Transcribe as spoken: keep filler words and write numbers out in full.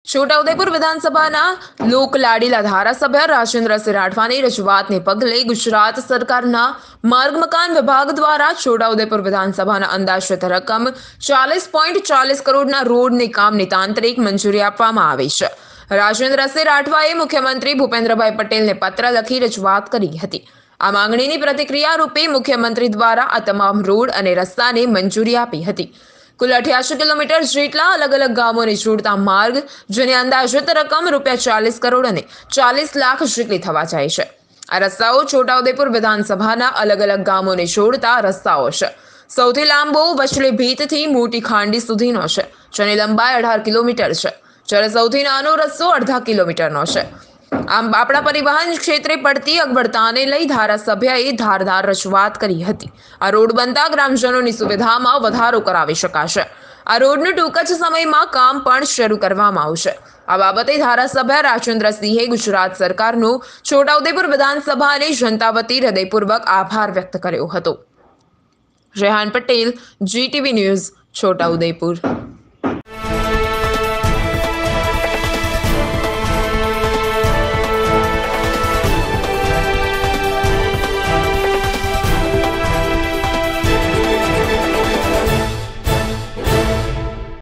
છોટાઉદેપુર વિધાનસભાના લોકલાડીલા ધારાસભ્ય રાજેન્દ્રસિંહ રાઠવાની રજૂઆતને પગલે ગુજરાત સરકારના માર્ગ મકાન વિભાગ દ્વારા છોટાઉદેપુર વિધાનસભાના અંદાજિત રકમ ચાલીસ પોઈન્ટ ચાલીસ કરોડના રોડની કામની તાંત્રિક મંજૂરી આપવામાં આવી છે। રાજેન્દ્રસિંહ રાઠવાએ મુખ્યમંત્રી ભૂપેન્દ્રભાઈ પટેલને પત્ર લખી રજૂઆત કરી હતી। આ માંગણીની પ્રતિક્રિયા રૂપે મુખ્યમંત્રી દ્વારા આ તમામ રોડ અને રસ્તાને મંજૂરી આપી હતી। કુલ અઠ્યાસી કિલોમીટર જેટલા અલગ અલગ ગામોને જોડતા માર્ગ, જેની અંદાજિત રકમ રૂપિયા ચાલીસ કરોડ અને ચાલીસ લાખ જેટલી થવા જાય છે। આ રસ્તાઓ છોટાઉદેપુર વિધાનસભાના અલગ અલગ ગામોને જોડતા રસ્તાઓ છે। સૌથી લાંબો વચલે ભીતથી મોટી ખાંડી સુધીનો છે, જેની લંબાઈ અઢાર કિલોમીટર છે, જ્યારે સૌથી નાનો રસ્તો અડધા કિલોમીટરનો છે। આમ આપણા પરિવહન ક્ષેત્રે પડતી અગવડતાને લઈ ધારાસભ્યએ ધારદાર રજૂઆત કરી હતી। આ રોડ બનતા ગ્રામજનોની સુવિધામાં વધારો કરાવી શકાશે। આ રોડનું ટૂંક જ સમયમાં કામ પણ શરૂ કરવામાં આવશે। આ બાબતે ધારાસભ્ય રાજેન્દ્રસિંહે ગુજરાત સરકારનો છોટાઉદેપુર વિધાનસભાની જનતા વતી હૃદયપૂર્વક આભાર વ્યક્ત કર્યો હતો। Rehan Patel, Zee TV news, Chhota Udepur.